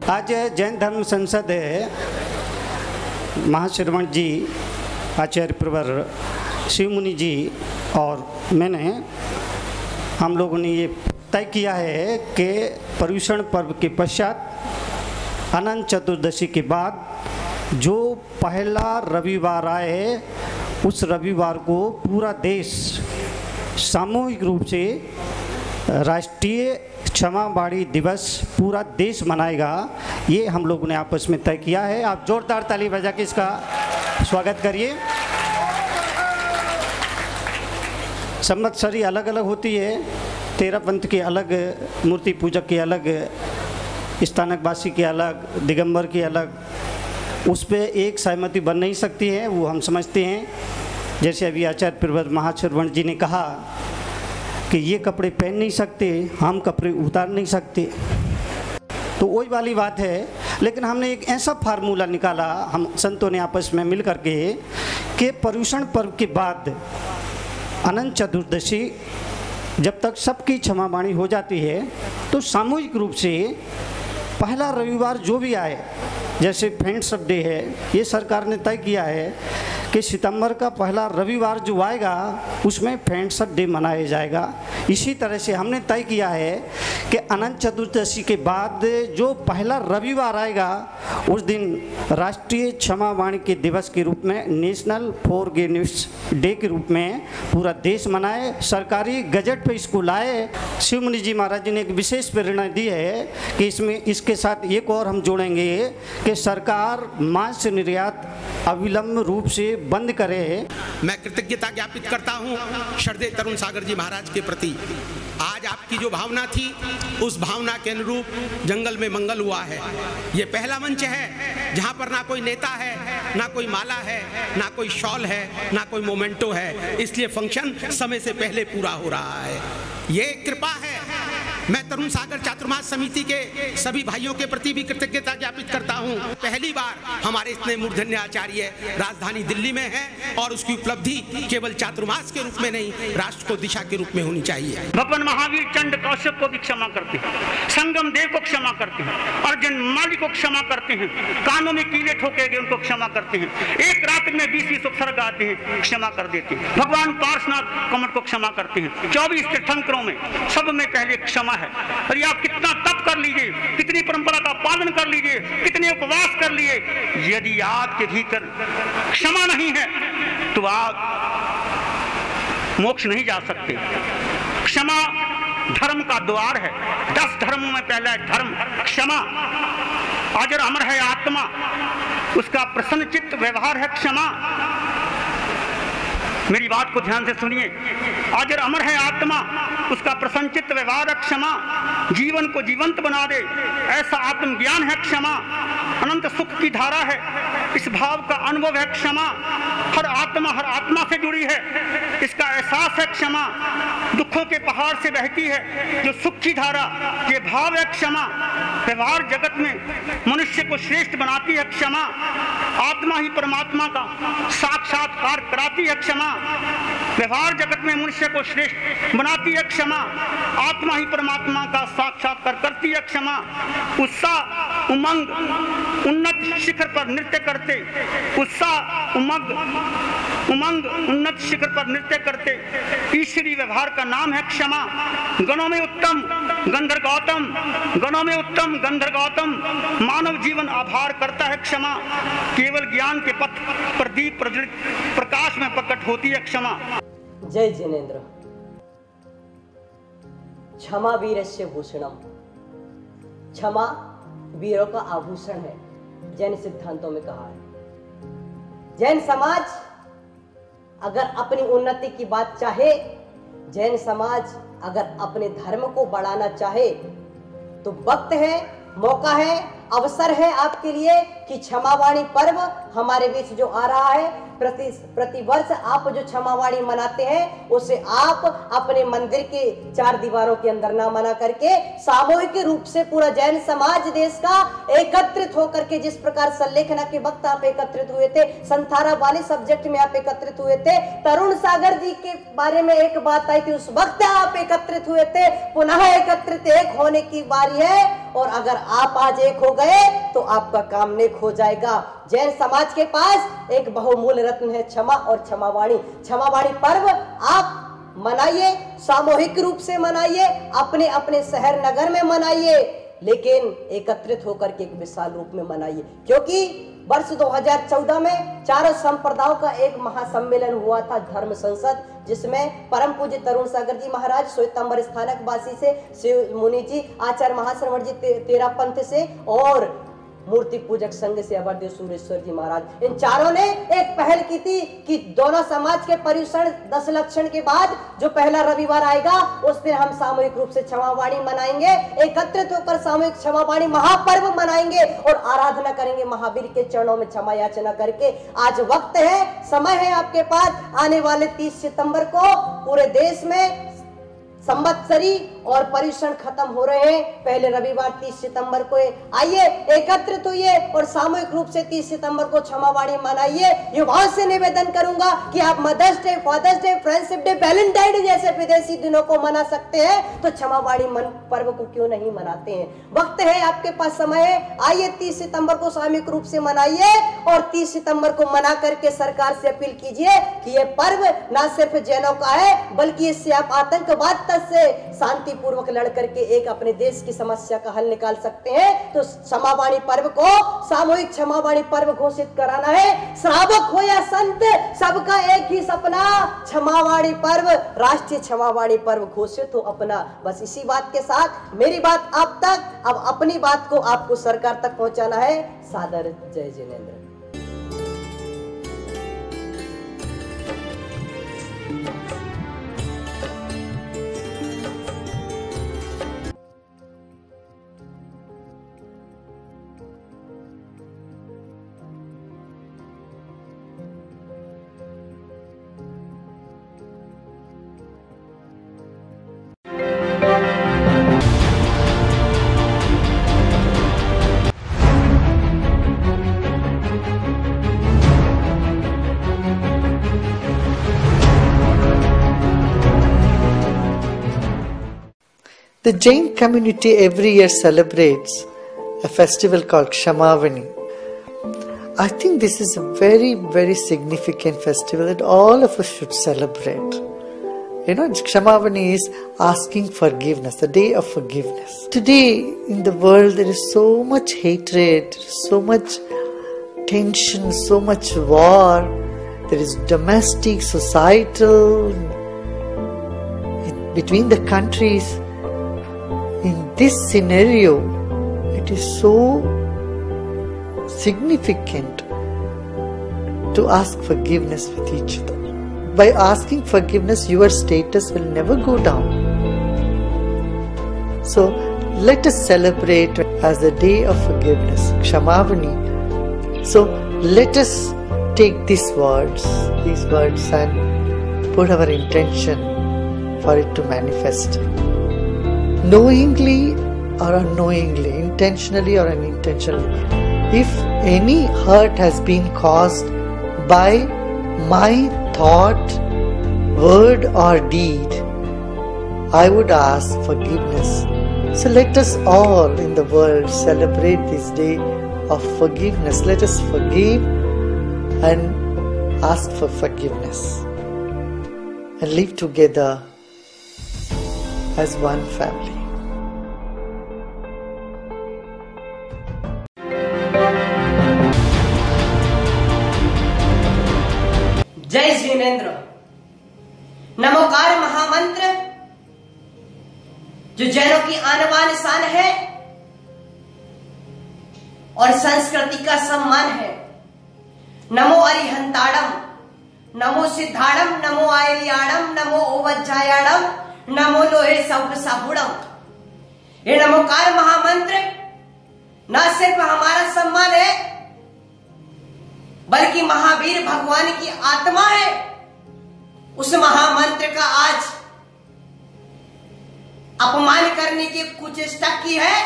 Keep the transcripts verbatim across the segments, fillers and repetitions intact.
आज जैन धर्म संसद महाश्रवण जी, आचार्य प्रवर शिव मुनि जी और मैंने हम लोगों ने ये तय किया है कि पर्युषण पर्व के पश्चात अनंत चतुर्दशी के बाद जो पहला रविवार आए उस रविवार को पूरा देश सामूहिक रूप से राष्ट्रीय क्षमावाणी दिवस पूरा देश मनाएगा। ये हम लोगों ने आपस में तय किया है। आप जोरदार ताली बजा के इसका स्वागत करिए। संवत्सरी अलग अलग होती है, तेरह पंथ के अलग, मूर्ति पूजक के अलग, स्थानकवासी के अलग, दिगंबर के अलग, उस पर एक सहमति बन नहीं सकती है। वो हम समझते हैं, जैसे अभी आचार्य प्रवर महाश्रवण जी ने कहा कि ये कपड़े पहन नहीं सकते, हम कपड़े उतार नहीं सकते, तो वही वाली बात है। लेकिन हमने एक ऐसा फार्मूला निकाला, हम संतों ने आपस में मिल करके, कि पर्युषण पर्व के बाद अनंत चतुर्दशी जब तक सबकी क्षमावाणी हो जाती है तो सामूहिक रूप से पहला रविवार जो भी आए, जैसे फ्रेंड्स डे है, ये सरकार ने तय किया है कि सितंबर का पहला रविवार जो आएगा उसमें फ्रेंड्स डे मनाया जाएगा। इसी तरह से हमने तय किया है कि अनंत चतुर्दशी के बाद जो पहला रविवार आएगा उस दिन राष्ट्रीय क्षमावाणी के दिवस के रूप में, नेशनल फॉरगिवनेस डे के रूप में पूरा देश मनाए। सरकारी गजट पे इसको लाए। शिव मुनि जी महाराज जी ने एक विशेष प्रेरणा दी है कि इसमें इसके साथ एक और हम जोड़ेंगे कि सरकार मांस निर्यात अविलंब रूप से बंद करे। मैं कृतज्ञता ज्ञापित करता हूं श्रद्धेय तरुण सागर जी महाराज के प्रति। आज आपकी जो भावना थी उस भावना के अनुरूप जंगल में मंगल हुआ है। ये पहला मंच है जहां पर ना कोई नेता है, ना कोई माला है, ना कोई शॉल है, ना कोई मोमेंटो है, इसलिए फंक्शन समय से पहले पूरा हो रहा है। ये कृपा है। मैं तरुण सागर चातुर्मास समिति के सभी भाइयों के प्रति भी कृतज्ञता ज्ञापित करता हूं। पहली बार हमारे इतने मूर्धन्य आचार्य राजधानी दिल्ली में है और उसकी उपलब्धि केवल चातुर्मास के रूप में नहीं, राष्ट्र को दिशा के रूप में होनी चाहिए। भगवान महावीर चंड कौश्यप को भी क्षमा करते हैं, संगम देव को क्षमा करते हैं, अर्जुन माली को क्षमा करते हैं, कानों में कीले ठोके गए उनको क्षमा करते हैं, एक रात में बीस बीस उपसर्ग आते हैं, क्षमा कर देते हैं। भगवान पार्श्वनाथ कमर को क्षमा करते हैं। चौबीस तीर्थंकरों में सब में पहले क्षमा है। और आप कितना तप कर लीजिए, कितनी परंपरा का पालन कर लीजिए, कितने उपवास कर लिए, यदि आपके भीतर क्षमा नहीं है तो आप मोक्ष नहीं जा सकते। क्षमा धर्म का द्वार है। दस धर्मों में पहला है धर्म क्षमा। अजर अमर है आत्मा, उसका प्रसन्न चित्त व्यवहार है क्षमा। मेरी बात को ध्यान से सुनिए। अजर अमर है आत्मा, उसका प्रसन्नचित्त व्यवहार है क्षमा। जीवन को जीवंत बना दे ऐसा आत्मज्ञान है क्षमा। अनंत सुख की धारा है, इस भाव का अनुभव है क्षमा। हर आत्मा हर आत्मा से जुड़ी है, इसका एहसास है क्षमा। दुखों के पहाड़ से बहती है जो सुख की धारा, ये भाव है क्षमा। व्यवहार जगत में मनुष्य को श्रेष्ठ बनाती है क्षमा। आत्मा ही परमात्मा का साक्षात्कार कराती है क्षमा। व्यवहार जगत में मनुष्य को श्रेष्ठ बनाती है क्षमा। आत्मा ही परमात्मा का साक्षात्कार करती है क्षमा। उत्साह उमंग उन्नत शिखर पर नृत्य करते, उत्साह उमंग उमंग उन्नत शिखर पर नृत्य करते ईश्वरीय व्यवहार का नाम है क्षमा। गणों में उत्तम गंधर्व गौतम, गणों में उत्तम गंधर्व गौतम, मानव जीवन आभार करता है क्षमा। केवल ज्ञान के पथ पर दीप प्रज्वलित प्रकाश में प्रकट होती है क्षमा। जय जिनेन्द्र। क्षमा वीरस्य भूषणम। क्षमा वीरों का आभूषण है, जैन सिद्धांतों में कहा है। जैन समाज अगर अपनी उन्नति की बात चाहे, जैन समाज अगर अपने धर्म को बढ़ाना चाहे तो वक्त है, मौका है, अवसर है आपके लिए कि क्षमावाणी पर्व हमारे बीच जो आ रहा है, प्रति प्रतिवर्ष आप जो क्षमावाणी मनाते हैं उसे आप अपने मंदिर के चार दीवारों के अंदर ना मना करके सामूहिक रूप से पूरा जैन समाज देश का एकत्रित होकर के, जिस प्रकार संलेखना के वक्त आप एकत्रित हुए थे, संथारा वाले सब्जेक्ट में आप एकत्रित हुए थे, तरुण सागर जी के बारे में एक बात आई थी, उस वक्त आप एकत्रित हुए थे, पुनः एकत्रित एक होने की बारी है। और अगर आप आज एक हो गए गए तो आपका काम नेक हो जाएगा। जैन समाज के पास एक बहुमूल्य रत्न है क्षमा और क्षमावाणी। क्षमावाणी पर्व आप मनाइए, सामूहिक रूप से मनाइए, अपने अपने शहर नगर में मनाइए, लेकिन एकत्रित होकर के एक विशाल रूप में मनाइए। क्योंकि वर्ष दो हज़ार चौदह में चारों संप्रदायों का एक महासम्मेलन हुआ था, धर्म संसद, जिसमें परम पूज्य तरुण सागर जी महाराज, श्वेतांबर स्थानक वासी से शिव मुनि जी, आचार्य महाश्रवण जी ते, तेरा पंथ से और मूर्ति पूजक संघ से अवरदेव सुरेश्वर जी महाराज, इन चारों ने एक पहल की थी कि दोनों समाज के पर्युषण दस लक्षण के बाद जो पहला रविवार आएगा उस दिन हम सामूहिक रूप से क्षमावाणी मनाएंगे, एकत्रित होकर सामूहिक क्षमावाणी महापर्व मनाएंगे और आराधना करेंगे महावीर के चरणों में क्षमा याचना करके। आज वक्त है, समय है आपके पास। आने वाले तीस सितंबर को पूरे देश में संवत्सरी और पर्युषण खत्म हो रहे हैं। पहले रविवार तीस सितंबर को आइए, एकत्रित होइए और सामूहिक रूप से तीस सितंबर को क्षमावाणी मनाइए। युवाओं से निवेदन करूंगा कि आप Mother's Day, Father's Day, Friendship Day, Valentine Day जैसे विदेशी दिनों को मना सकते हैं, तो क्षमावाणी मन पर्व को क्यों नहीं मनाते हैं? वक्त है, आपके पास समय है। आइए तीस सितंबर को सामूहिक रूप से मनाइए और तीस सितंबर को मना करके सरकार से अपील कीजिए कि यह पर्व न सिर्फ जैनों का है, बल्कि इससे आप आतंकवाद से शांति पूर्वक लड़ करके एक अपने देश की समस्या का हल निकाल सकते हैं। तो क्षमावाणी पर्व को सामूहिक क्षमावाणी पर्व घोषित कराना है। श्रावक हो या संत, सबका एक ही सपना, क्षमावाणी पर्व, राष्ट्रीय क्षमावाणी पर्व घोषित हो अपना। बस इसी बात के साथ मेरी बात आप तक, अब अपनी बात को आपको सरकार तक पहुंचाना है। सादर जय Jinendra. The Jain community every year celebrates a festival called Kshamavani. I think this is a very, very significant festival that all of us should celebrate. You know, Kshamavani is asking forgiveness, the day of forgiveness. Today in the world there is so much hatred, so much tension, so much war. There is domestic, societal, between the countries. In this scenario, it is so significant to ask forgiveness with each other. By asking forgiveness, your status will never go down. So, let us celebrate as the day of forgiveness, Kshamavani. So, let us take these words, these words and put our intention for it to manifest. Knowingly or unknowingly, intentionally or unintentionally, if any hurt has been caused by my thought, word or deed, I would ask forgiveness. So let us all in the world celebrate this day of forgiveness. Let us forgive and ask for forgiveness and live together as one family. जय जिनेंद्र। नमोकार महामंत्र जो जैनों की आन बान शान है और संस्कृति का सम्मान है। नमो अरिहंताड़म, नमो सिद्धाड़म, नमो आयलियाड़म, नमो ओवज्जायाड़म, नमो लोहे सब साबुड़म। ये नमोकार महामंत्र न सिर्फ हमारा सम्मान है, बल्कि महावीर भगवान की आत्मा है। उस महामंत्र का आज अपमान करने की कुचेष्टा की है।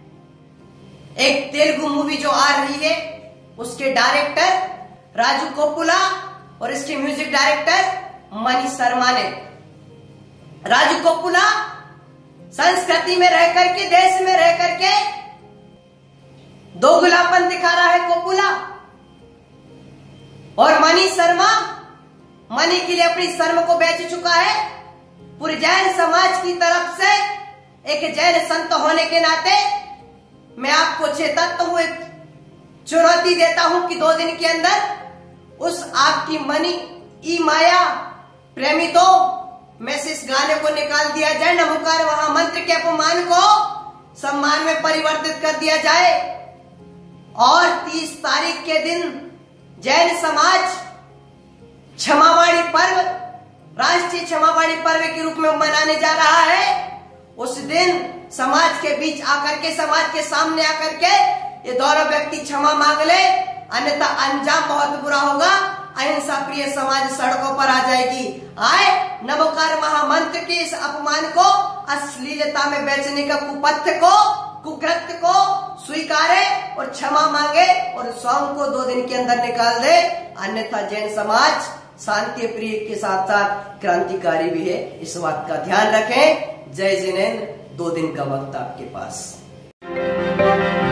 एक तेलुगु मूवी जो आ रही है, उसके डायरेक्टर राजू कोपुला और इसके म्यूजिक डायरेक्टर मनीष शर्मा ने। राजू कोपुला संस्कृति में रह करके, देश में रह करके दोगलापन दिखा रहा है कोपुला। और मनीष शर्मा मनी के लिए अपनी शर्म को बेच चुका है। पूरे जैन समाज की तरफ से एक जैन संत होने के नाते मैं आपको चेताता हूं, एक चुनौती देता हूं कि दो दिन के अंदर उस आपकी मनी ई माया प्रेमी तो में से इस गाने को निकाल दिया जाए, नमोकार महामंत्र के अपमान को सम्मान में परिवर्तित कर दिया जाए। और तीस तारीख के दिन जैन समाज क्षमावाणी पर्व, राष्ट्रीय क्षमावाणी पर्व के रूप में मनाने जा रहा है। उस दिन समाज के बीच आकर के, समाज के सामने आकर के ये दोनों व्यक्ति क्षमा मांग ले, अन्यथा अंजाम बहुत बुरा होगा। अहिंसा प्रिय समाज सड़कों पर आ जाएगी। आए नवोकार महामंत्र के इस अपमान को, अश्लीलता में बेचने का कुपथ्य को, कुकृत्य को स्वीकारे और क्षमा मांगे और सॉन्ग को दो दिन के अंदर निकाल दे, अन्यथा जैन समाज शांति प्रिय के साथ साथ क्रांतिकारी भी है। इस बात का ध्यान रखें। जय जिनेन्द्र। दो दिन का वक्त आपके पास।